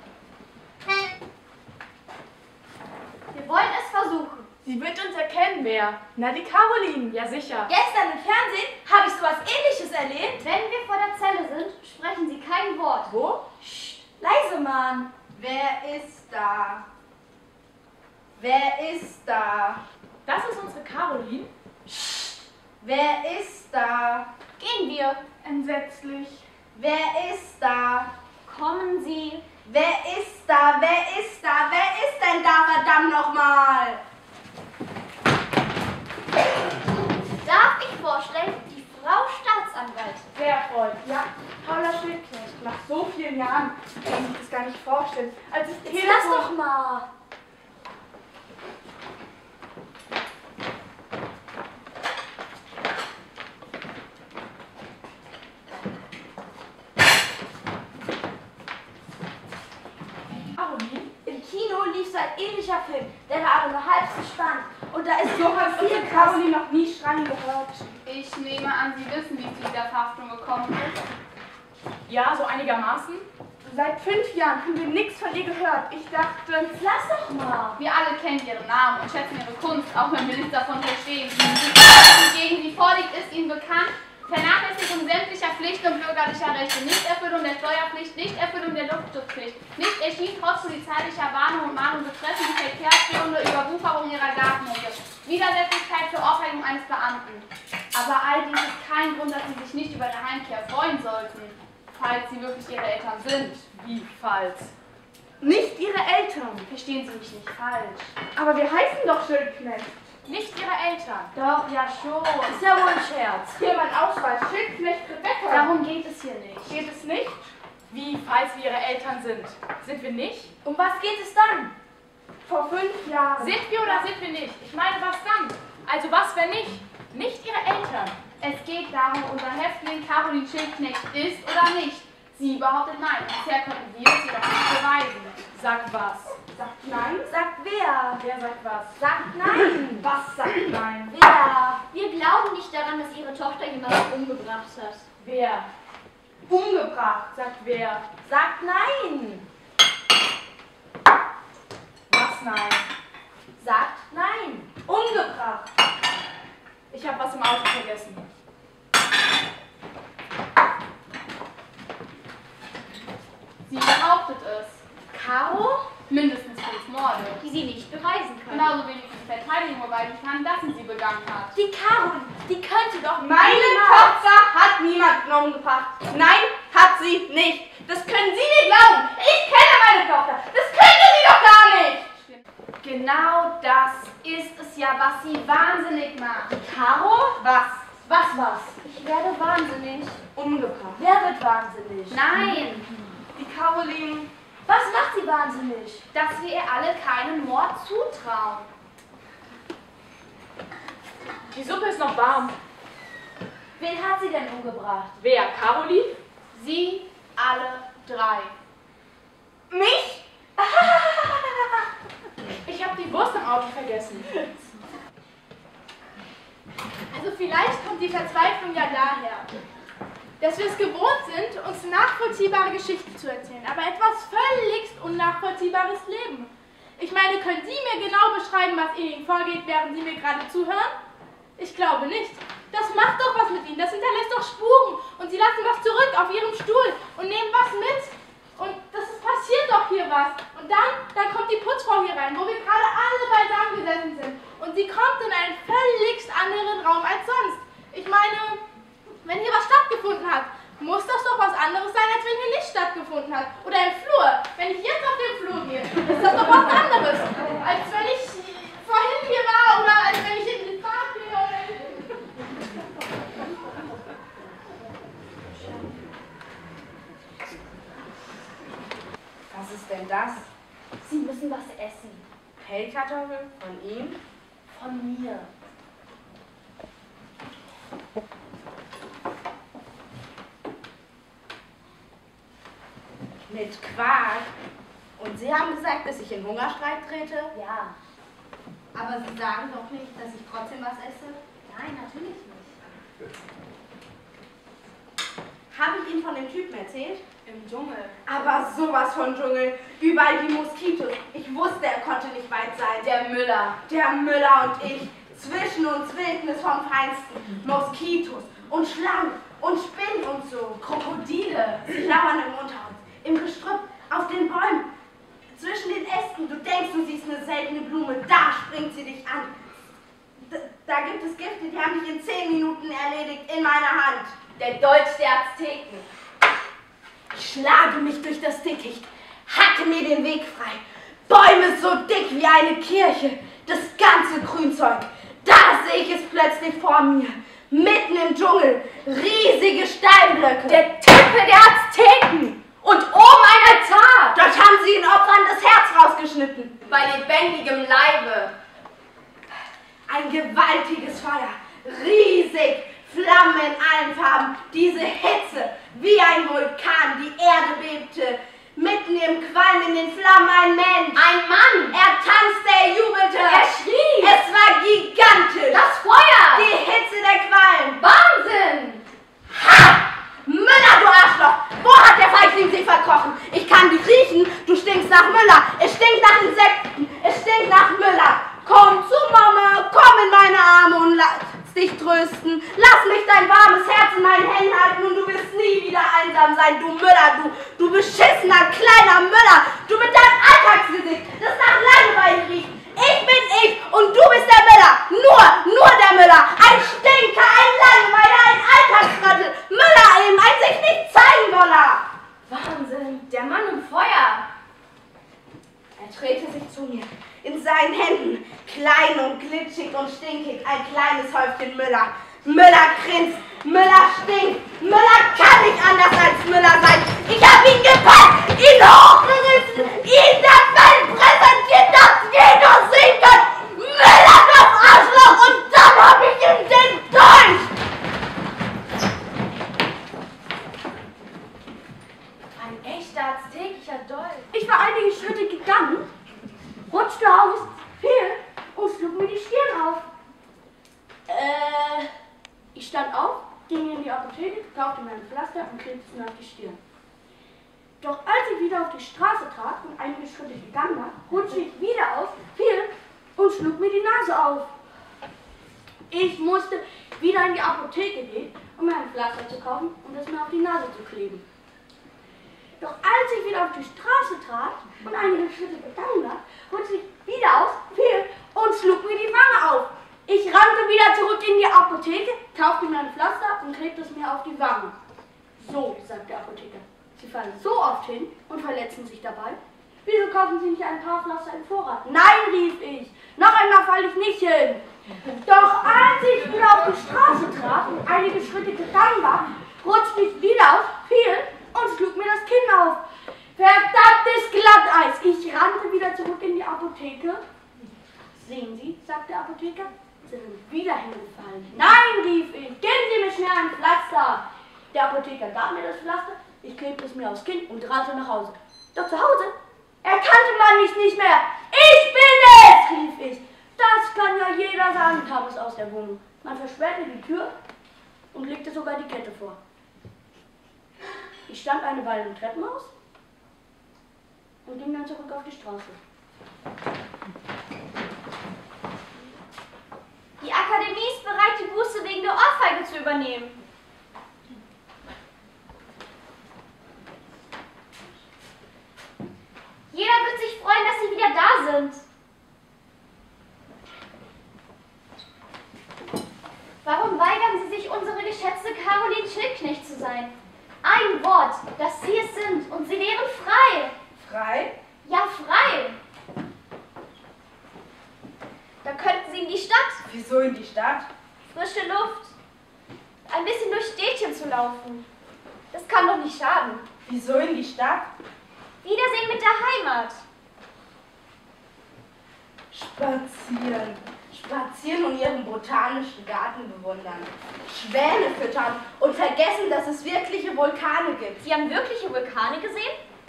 Wir wollen es versuchen. Sie wird uns erkennen, wer? Na, die Caroline, ja sicher. Gestern im Fernsehen habe ich sowas Ähnliches erlebt. Wenn wir vor der Zelle sind, sprechen Sie kein Wort. Wo? Psst, leise, Mann. Wer ist da? Wer ist da? Das ist unsere Caroline. Wer ist da? Gehen wir. Entsetzlich. Wer ist da? Kommen Sie. Wer ist da? Wer ist da? Wer ist denn da, verdammt nochmal? Darf ich vorstellen, die Frau Staatsanwältin. Nach so vielen Jahren kann ich das gar nicht vorstellen. Als ich Jetzt lass doch mal. Im Kino lief so ein ähnlicher Film. Der war aber nur halb so spannend. Und da ist So hat viel unsere Caroline noch nie schreien gehört. Ich nehme an, Sie wissen, wie es zu dieser Verhaftung gekommen ist. Ja, so einigermaßen. Seit 5 Jahren haben wir nichts von ihr gehört. Ich dachte, Lass doch mal. Wir alle kennen Ihren Namen und schätzen Ihre Kunst, auch wenn wir nichts davon verstehen. Die gegen Sie vorliegt, ist Ihnen bekannt. Vernachlässigung sämtlicher Pflichten und bürgerlicher Rechte, Nichterfüllung der Steuerpflicht, Nichterfüllung der Luftschutzpflicht, nicht erschien trotz polizeilicher Warnung und Mahnung betreffend die Verkehrsführung oder Überwucherung ihrer Gartenhecke, Widersetzlichkeit für Aufhängung eines Beamten. Aber all dies ist kein Grund, dass Sie sich nicht über Ihre Heimkehr freuen sollten, falls Sie wirklich Ihre Eltern sind. wie falls? Nicht ihre Eltern. Verstehen Sie mich nicht falsch. Aber wir heißen doch Schildknecht. Nicht Ihre Eltern. Doch, ja schon. Ist ja wohl ein Scherz. Hier mein Ausweis. Schildknecht Rebecca. Darum geht es hier nicht. Geht es nicht? Wie, falls wir ihre Eltern sind? Sind wir nicht? Um was geht es dann? Vor 5 Jahren. Sind wir oder sind wir nicht? Ich meine, was dann? Also was, wenn nicht? Nicht Ihre Eltern. Es geht darum, unser Häftling Caroline Schildknecht ist oder nicht. Sie behauptet nein. Bisher konnten wir es jedoch nicht beweisen. Sag was. Sagt nein? Sagt wer? Wer sagt was? Sagt nein. Was sagt nein? Wer? Wir glauben nicht daran, dass Ihre Tochter jemanden umgebracht hat. Wer? Umgebracht. Sagt wer? Sagt nein. Was nein? Sagt nein. Umgebracht. Ich habe was im Auto vergessen. Sie behauptet es. Caro? Mindestens 5 Morde. Die Sie nicht beweisen können. Genauso wenig wie die Verteidigung beweisen kann, dass sie begangen hat. Die Caroline, die könnte doch Meine Tochter hat niemanden umgebracht. Nein, hat sie nicht. Das können Sie nicht glauben. Ich kenne meine Tochter. Das könnte sie doch gar nicht. Genau das ist es ja, was sie wahnsinnig macht. Caro? Was? Was? Ich werde wahnsinnig. Umgebracht. Wer wird wahnsinnig? Nein, Die Caroline. Was macht sie wahnsinnig? dass wir ihr alle keinen Mord zutrauen. Die Suppe ist noch warm. Wen hat sie denn umgebracht? Wer? Caroline? Sie alle 3. Mich? Ich habe die Wurst im Auto vergessen. Also vielleicht kommt die Verzweiflung ja daher, dass wir es gewohnt sind, uns nachvollziehbare Geschichten zu erzählen, aber etwas völligst unnachvollziehbares Leben. Ich meine, können Sie mir genau beschreiben, was in Ihnen vorgeht, während Sie mir gerade zuhören? Ich glaube nicht. Das macht doch was mit Ihnen, das hinterlässt doch Spuren und Sie lassen was zurück auf Ihrem Stuhl und nehmen was mit. Und passiert doch hier was. Und dann kommt die Putzfrau hier rein, wo wir gerade alle beisammen gesessen sind. Und sie kommt in einen völligst anderen Raum als sonst. Ich meine, wenn hier was stattgefunden hat, muss das doch was anderes sein, als wenn hier nicht stattgefunden hat. Oder im Flur. Wenn ich jetzt auf den Flur gehe, ist das doch was anderes, als wenn ich vorhin hier war oder als wenn ich in den Park gehe. Was ist denn das? Sie müssen was essen. Pellkartoffeln von ihm? Von mir. Mit Quark. Und Sie haben gesagt, dass ich in Hungerstreik trete? Ja. Aber Sie sagen doch nicht, dass ich trotzdem was esse? Nein, natürlich nicht. Habe ich Ihnen von dem Typen erzählt? Im Dschungel. Aber sowas von Dschungel. Überall die Moskitos. Ich wusste, er konnte nicht weit sein. Der Müller. Der Müller und ich. Zwischen uns Wildnis vom Feinsten. Moskitos und Schlangen und Spinnen und so. Krokodile. Sie lauern im Unterholz, im Gestrüpp, auf den Bäumen, zwischen den Ästen. Du denkst, du siehst eine seltene Blume. Da springt sie dich an. Da gibt es Gifte, die haben dich in 10 Minuten erledigt in meiner Hand. Der Dolch der Azteken. Ich schlage mich durch das Dickicht, hacke mir den Weg frei. Bäume so dick wie eine Kirche, das ganze Grünzeug. Da sehe ich es plötzlich vor mir. Mitten im Dschungel. Riesige Steinblöcke. Der Tempel der Azteken. Und oben ein Altar. Dort haben sie den Opfern das Herz rausgeschnitten. Bei lebendigem Leibe. Ein gewaltiges Feuer. Riesig. Flammen in allen Farben. Diese Hitze. Wie ein Vulkan. Die Erde bebte. Mitten im Qualm in den Flammen ein Mensch. Ein Mann. Er tanzte, er jubelte. Er schrie. Es war gigantisch. Das Feuer. Die Hitze der Qualm. Wahnsinn. Ha! Müller, du Arschloch! Wo hat der Feigling sich verkrochen? Ich kann dich riechen. Du stinkst nach Müller. Es stinkt nach Insekten. Es stinkt nach Müller. Komm zu Mama. Komm in meine Arme und lass dich trösten. Lass mich dein warmes Herz in meinen Händen halten und du wirst nie wieder einsam sein, du Müller, du beschissener kleiner Müller, du mit deinem Alltagsgesicht, das nach Langeweile riecht. Ich bin ich und du bist der Müller, nur der Müller, ein Stinker, ein Langweiler, ein Alltagsrattel, Müller eben, ein sich nicht zeigen Woller. Wahnsinn, der Mann im Feuer. Er drehte sich zu mir. In seinen Händen, klein und glitschig und stinkig, ein kleines Häufchen Müller. Müller grinst, Müller stinkt, Müller kann nicht anders als Müller sein. Ich hab ihn gepackt, ihn hochgerissen, ihn der Welt präsentiert, dass jeder sehen kann. Müller, das Arschloch, und dann hab ich ihm den Dolch. Ein echter aztekischer Dolch. Ich war einige Schritte gegangen, rutschte aus, fiel und schlug mir die Stirn auf. Ich stand auf, ging in die Apotheke, kaufte mir ein Pflaster und klebte es mir auf die Stirn. Doch als ich wieder auf die Straße trat und einige Schritte gegangen war, rutschte ich wieder auf, fiel und schlug mir die Nase auf. Ich musste wieder in die Apotheke gehen, um mir ein Pflaster zu kaufen und es mir auf die Nase zu kleben. Doch als ich wieder auf die Straße trat und einige Schritte gegangen war, rutschte ich wieder aus, fiel und schlug mir die Wange auf. Ich rannte wieder zurück in die Apotheke, kaufte mir ein Pflaster und klebte es mir auf die Wange. So, sagt der Apotheker, Sie fallen so oft hin und verletzen sich dabei. Wieso kaufen Sie nicht ein paar Pflaster im Vorrat? Nein, rief ich, noch einmal falle ich nicht hin. Doch als ich wieder auf die Straße trat und einige Schritte gegangen war, rutschte ich wieder aus, fiel und schlug mir das Kinn auf. Verdammtes Glatteis! Ich rannte wieder zurück in die Apotheke. Sehen Sie, sagt der Apotheker, Sie sind wieder hingefallen. Nein, rief ich, geben Sie mir schnell ein Pflaster. Der Apotheker gab mir das Pflaster, ich klebte es mir aufs Kinn und rannte nach Hause. Doch zu Hause erkannte man mich nicht mehr. Ich bin es, rief ich. Das kann ja jeder sagen, kam es aus der Wohnung. Man versperrte die Tür und legte sogar die Kette vor. Ich stand eine Weile im Treppenhaus und ging dann zurück auf die Straße. Die Akademie ist bereit, die Buße wegen der Ohrfeige zu übernehmen. Jeder wird sich freuen, dass Sie wieder da sind. Warum weigern Sie sich, unsere geschätzte Caroline Schildknecht zu sein? Ein Wort, dass Sie es sind, und Sie wären frei. Frei? Ja, frei. Da könnten Sie in die Stadt. Wieso in die Stadt? Frische Luft. Ein bisschen durch Städtchen zu laufen. Das kann doch nicht schaden. Wieso in die Stadt? Wiedersehen mit der Heimat. Spazieren. Spazieren und ihren botanischen Garten bewundern. Schwäne füttern und vergessen, dass es wirkliche Vulkane gibt. Sie haben wirkliche Vulkane gesehen?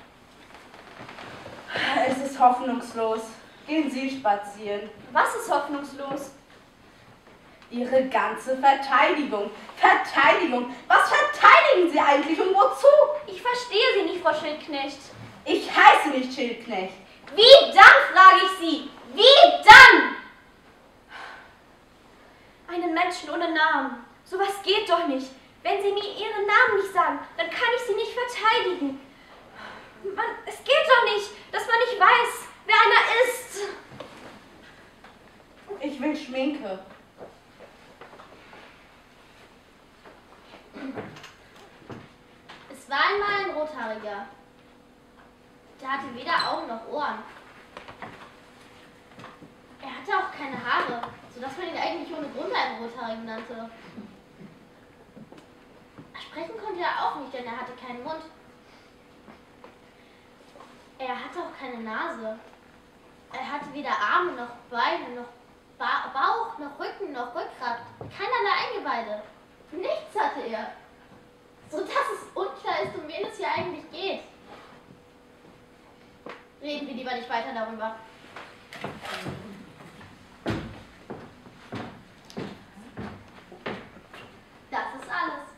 Es ist hoffnungslos. Gehen Sie spazieren. Was ist hoffnungslos? Ihre ganze Verteidigung. Verteidigung? Was verteidigen Sie eigentlich und wozu? Ich verstehe Sie nicht, Frau Schildknecht. Ich heiße nicht Schildknecht. Wie dann, frage ich Sie? Wie dann? Einen Menschen ohne Namen. Sowas geht doch nicht. Wenn Sie mir Ihren Namen nicht sagen, dann kann ich Sie nicht verteidigen. Es geht doch nicht, dass man nicht weiß, wer einer ist. Ich will Schminke. Es war einmal ein Rothaariger. Der hatte weder Augen noch Ohren. Er hatte auch keine Haare, sodass man ihn eigentlich ohne Grund einen Rothaarigen nannte. konnte er auch nicht, denn er hatte keinen Mund. Er hatte auch keine Nase. Er hatte weder Arme noch Beine, noch Bauch, noch Rücken, noch Rückgrat. Keinerlei Eingeweide. Nichts hatte er. So dass es unklar ist, um wen es hier eigentlich geht. Reden wir lieber nicht weiter darüber. Das ist alles.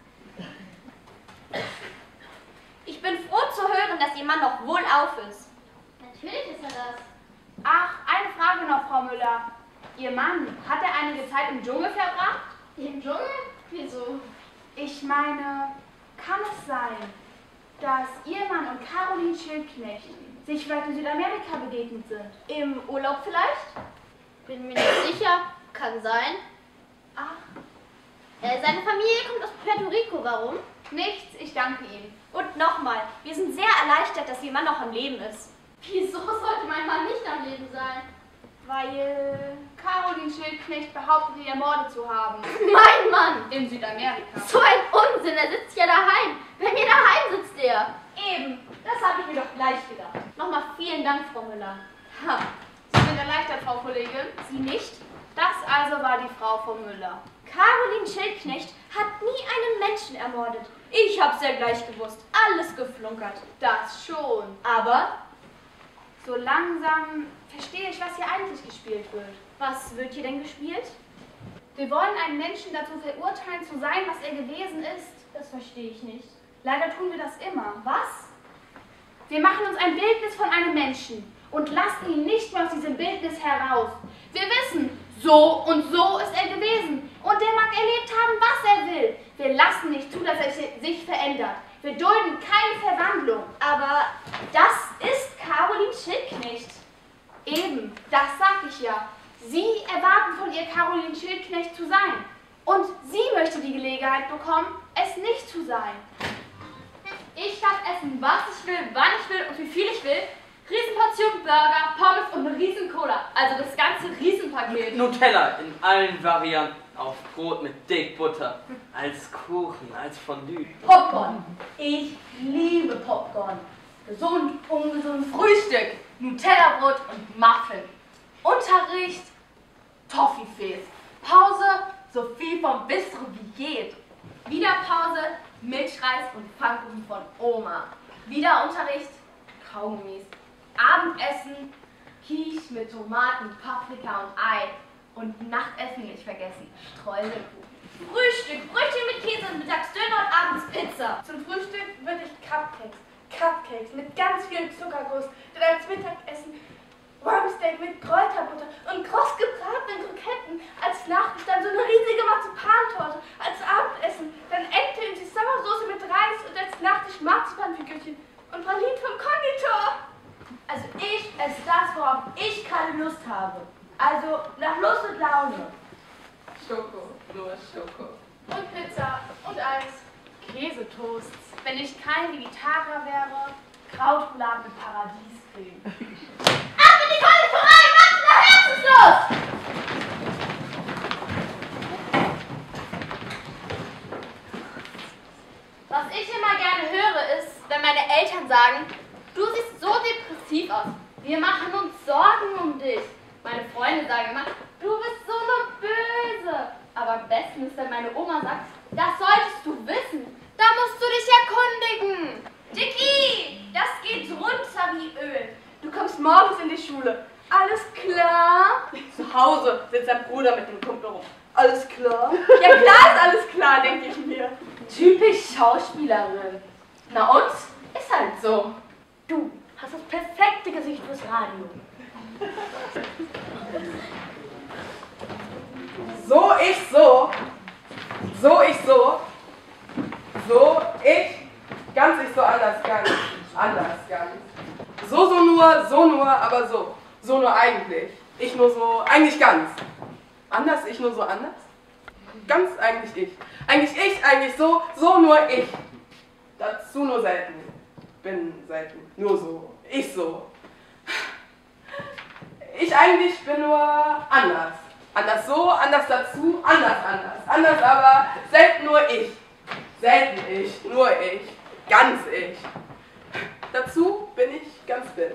Ich bin froh zu hören, dass Ihr Mann noch wohlauf ist. Natürlich ist er das. Ach, eine Frage noch, Frau Müller. Ihr Mann, hat er einige Zeit im Dschungel verbracht? Im Dschungel? Wieso? Ich meine, kann es sein, dass Ihr Mann und Caroline Schildknecht sich vielleicht in Südamerika begegnet sind? Im Urlaub vielleicht? Bin mir nicht sicher. Kann sein. Ach. Seine Familie kommt aus Puerto Rico. Warum? Nichts, ich danke Ihnen. Und nochmal, wir sind sehr erleichtert, dass Ihr Mann noch am Leben ist. Wieso sollte mein Mann nicht am Leben sein? Weil Caroline Schildknecht behauptet, ihn ermordet zu haben. Mein Mann! In Südamerika. So ein Unsinn, er sitzt ja daheim. Bei mir daheim sitzt er. Eben, das habe ich mir doch gleich gedacht. Nochmal vielen Dank, Frau Müller. Ha, Sie sind erleichtert, Frau Kollegin? Sie nicht? Das also war die Frau von Müller. Caroline Schildknecht hat nie einen Menschen ermordet. Ich hab's ja gleich gewusst. Alles geflunkert. Das schon. Aber so langsam verstehe ich, was hier eigentlich gespielt wird. was wird hier denn gespielt? Wir wollen einen Menschen dazu verurteilen, zu sein, was er gewesen ist. Das verstehe ich nicht. Leider tun wir das immer. Was? Wir machen uns ein Bildnis von einem Menschen und lassen ihn nicht mehr aus diesem Bildnis heraus. Wir wissen, so und so ist er gewesen und er mag erlebt haben, was er will. Wir lassen nicht zu, dass er sich verändert. Wir dulden keine Verwandlung. Aber das ist Caroline Schildknecht. Eben, das sag ich ja. Sie erwarten von ihr, Caroline Schildknecht zu sein. Und sie möchte die Gelegenheit bekommen, es nicht zu sein. Ich darf essen, was ich will, wann ich will und wie viel ich will. Riesenportion Burger, Pommes und eine Riesen-Cola. Also das ganze Riesenpaket. Nutella in allen Varianten. Auf Brot mit dick Butter. Als Kuchen, als Fondue. Popcorn. Ich liebe Popcorn. Gesund, ungesund. Frühstück, Nutella-Brot und Muffin. Unterricht, Toffifees. Pause, so viel vom Bistro wie geht. Wieder Pause, Milchreis und Pfannkuchen von Oma. Wieder Unterricht, Kaugummis. Abendessen, Quiche mit Tomaten, Paprika und Ei. Und Nachtessen nicht vergessen, Streuselkuchen. Frühstück, Brötchen mit Käse, mittags Döner und abends Pizza. Zum Frühstück würde ich Cupcakes mit ganz viel Zuckerguss. Dann als Mittagessen Rumpsteak mit Kräuterbutter und kross gebratenen Kroketten. Als Nachtisch dann so eine riesige Marzipantorte. Als Abendessen dann Ente in Sommersoße mit Reis und als Nachtisch Marzipanfigürchen und Pralinen vom Konditor. Also ich esse das, worauf ich keine Lust habe. Also nach Lust und Laune. Schoko, nur Schoko. Und Pizza und Eis. Käsetoasts. Wenn ich kein Vegetarier wäre, Krautrouladen mit Paradiescreme. Ab in die Konditorei! Max, herzenslos! Was ich immer gerne höre, ist, wenn meine Eltern sagen, du siehst so depressiv aus. Wir machen uns Sorgen um dich. Meine Freunde sagen immer, du bist so nur böse. Aber am besten ist, wenn meine Oma sagt, das solltest du wissen. Da musst du dich erkundigen. Dicky, das geht runter wie Öl. Du kommst morgens in die Schule. Alles klar? Zu Hause sitzt dein Bruder mit dem Kumpel rum. Alles klar? Ja klar ist alles klar, denke ich mir. Typisch Schauspielerin. Na und? Ist halt so. Du hast das perfekte Gesicht fürs Radio. So, ich so. So, ich so. So, ich. Ganz ich so, anders, ganz. Anders, ganz. So nur, aber so. So nur eigentlich. Ich nur so, eigentlich ganz. Anders, ich nur so anders. Ganz eigentlich ich. Eigentlich so, so nur ich. Dazu nur selten. Bin selten. Nur so. Ich so. Ich eigentlich bin nur anders. Anders so, anders dazu, anders. Anders aber selten nur ich. Selten ich, nur ich, ganz ich. Dazu bin ich ganz bin.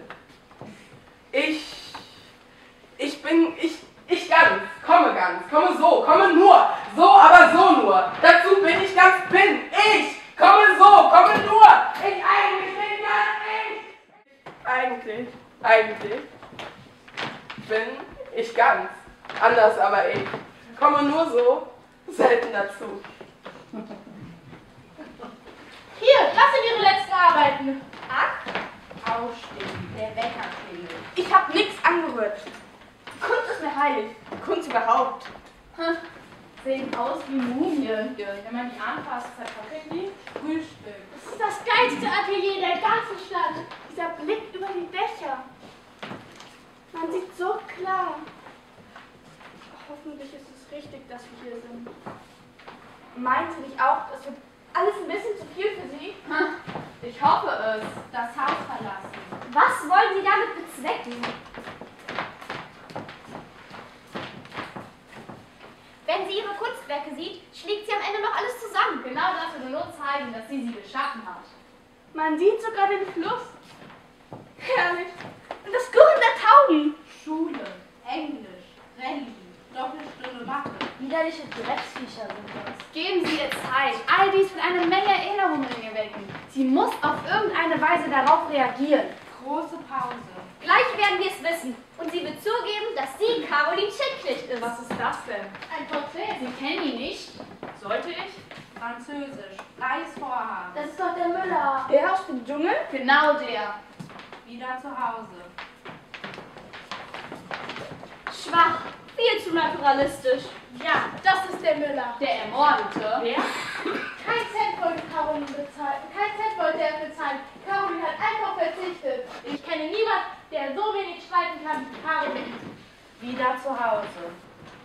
Ich bin, ich ganz, komme so, komme nur, so, aber so nur. Dazu bin ich ganz bin, ich komme so, komme nur, ich eigentlich bin ganz ich. Eigentlich bin ich ganz, anders aber ich, komme nur so, selten dazu. Hier, das sind Ihre letzten Arbeiten. Aufstehen, der Wecker klingelt. Ich hab nichts angerührt. Kunst ist mir heilig. Kunst überhaupt. Sehen aus wie Mumien. Wenn man die anfasst, zerbröckeln die. Frühstück. Das ist das geilste Atelier der ganzen Stadt. Dieser Blick über die Dächer. Man sieht so klar. Hoffentlich ist es richtig, dass wir hier sind. Meinen Sie nicht auch, das wird alles ein bisschen zu viel für Sie? Ich hoffe es. Das Haus verlassen. Was wollen Sie damit bezwecken? Wenn sie ihre Kunstwerke sieht, schlägt sie am Ende noch alles zusammen. Genau das würde nur zeigen, dass sie geschaffen hat. Man sieht sogar den Fluss. Herrlich. Und das Gurren der Tauben. Schule, Englisch, Rallye, Doppelstunde Mathe. Widerliche Drecksviecher sind das. Geben Sie ihr Zeit. All dies wird eine Menge Erinnerungen in ihr wecken. Sie muss auf irgendeine Weise darauf reagieren. Große Pause. Gleich werden wir es wissen. Und sie wird zugeben, dass sie Caroline Schildknecht ist. Was ist das denn? Ein Porträt. Sie kennen ihn nicht. Sollte ich? Französisch. Freies Vorhaben. Das ist doch der Müller. Der aus dem Dschungel? Genau der. Wieder zu Hause. Schwach. Viel zu naturalistisch. Ja, das ist der Müller. Der Ermordete. Wer? Kein Cent wollte Caroline bezahlen. Kein Cent wollte er bezahlen. Caroline hat einfach verzichtet. Ich kenne niemanden, der so wenig streiten kann wie Caroline. Wieder zu Hause.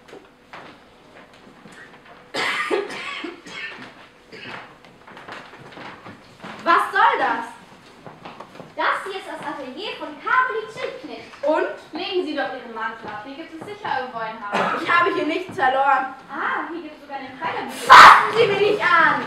Was soll das? Das hier ist das Atelier von Caroline Schildknecht. Und? Legen Sie doch Ihren Mantel ab. Hier gibt es sicher irgendwo ein Haus. Ich habe hier nichts verloren. Ah, hier gibt es sogar einen Pfeilerbügel. Fassen Sie mich nicht an!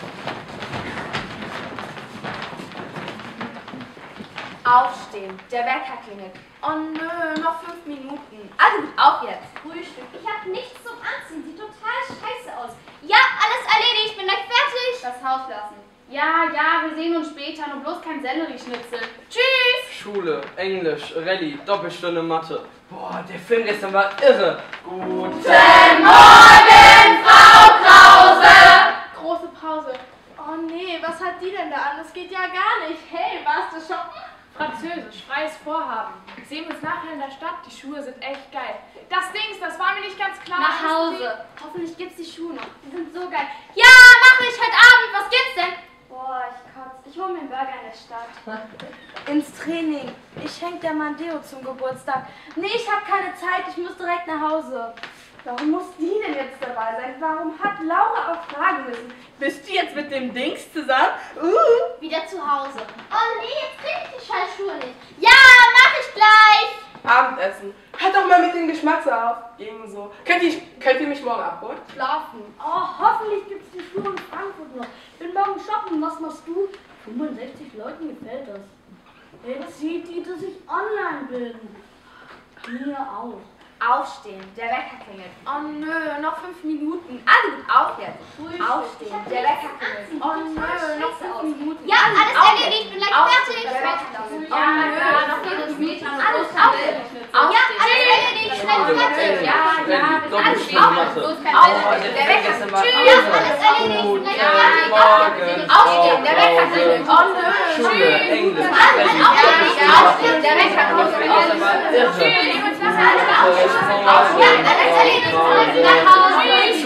Aufstehen, der Wecker klingelt. Oh nö, noch 5 Minuten. Also gut, auf jetzt. Frühstück. Ich habe nichts zum Anziehen. Sieht total scheiße aus. Ja, alles erledigt. Bin gleich fertig. Das Haus lassen. Ja, wir sehen uns später. Nur bloß kein Sellerieschnitzel. Tschüss! Schule, Englisch, Rallye, Doppelstunde Mathe. Boah, der Film gestern war irre. Guten Morgen, Frau Krause! Große Pause. Oh nee, was hat die denn da an? Das geht ja gar nicht. Hey, warst du shoppen? Französisch, freies Vorhaben. Sehen wir uns nachher in der Stadt. Die Schuhe sind echt geil. Das war mir nicht ganz klar. Nach Hause. Hoffentlich gibt's die Schuhe noch. Die sind so geil. Ja, mach ich heute Abend. Was gibt's denn? Boah, ich kotze. Ich hole mir einen Burger in der Stadt. Ins Training. Ich schenke der Mandeo zum Geburtstag. Nee, ich habe keine Zeit. Ich muss direkt nach Hause. Warum muss die denn jetzt dabei sein? Warum hat Laura auch fragen müssen? Bist du jetzt mit dem Dings zusammen? Wieder zu Hause. Oh nee, jetzt krieg ich die scheiß Schuhe nicht. Ja, mach ich gleich. Abendessen. Hört doch mal mit dem Geschmack so auf. Ging so. Könnt ihr mich morgen abholen? Schlafen. Oh, hoffentlich gibt es die Schuhe in Frankfurt noch. Bin morgen shoppen. Was machst du? 65 Leuten gefällt das. Jetzt sieht die, dass ich online bin. Mir auch. Aufstehen, der Wecker klingelt. Oh nö, noch 5 Minuten. Alle gut, auf jetzt. Aufstehen, der Wecker klingelt. Oh nö, noch 5 Minuten. Ja, alles erledigt, bin gleich fertig. Der Wecker klingelt. Ja, noch jedes Mädchen. Alles aufstehen. Ja, alles erledigt, schnell fertig. Rallye, Doppelstunde Mathe. Der Wecker klingelt. Ja, alles erledigt, gleich fertig. Morgen, Aufstehen, der Wecker klingelt. Oh nö. Schule, Englisch, Rallye, Aufstehen, der Wecker klingelt. Tschüss. Ja, alles erledigt, nach Hause.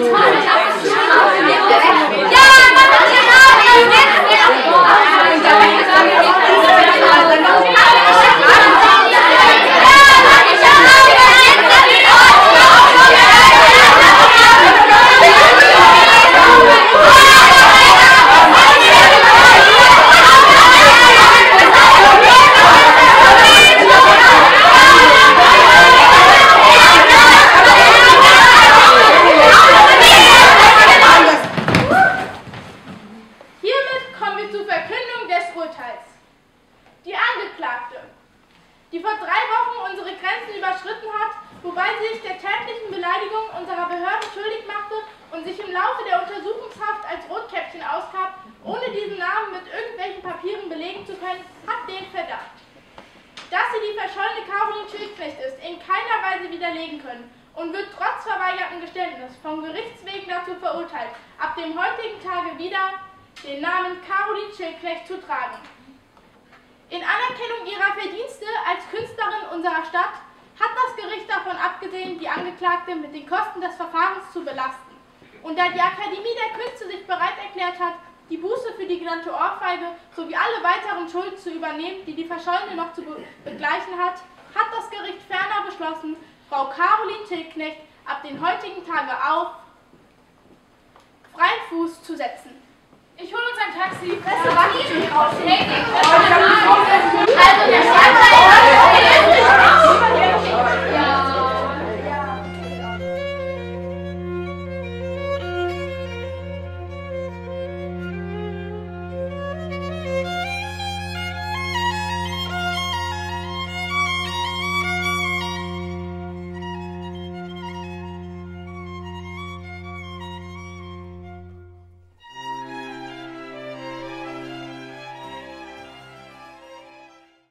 Ja, widerlegen können und wird trotz verweigertem Geständnis vom Gerichts wegen dazu verurteilt, ab dem heutigen Tage wieder den Namen Caroline Schildknecht zu tragen. In Anerkennung ihrer Verdienste als Künstlerin unserer Stadt hat das Gericht davon abgesehen, die Angeklagte mit den Kosten des Verfahrens zu belasten. Und da die Akademie der Künste sich bereit erklärt hat, die Buße für die genannte Ohrfeige sowie alle weiteren Schulden zu übernehmen, die die Verschollene noch zu begleichen hat, hat das Gericht ferner beschlossen, Frau Caroline Schildknecht ab dem heutigen Tage auf freien Fuß zu setzen. Ich hole uns ein Taxi. Also der Schreiber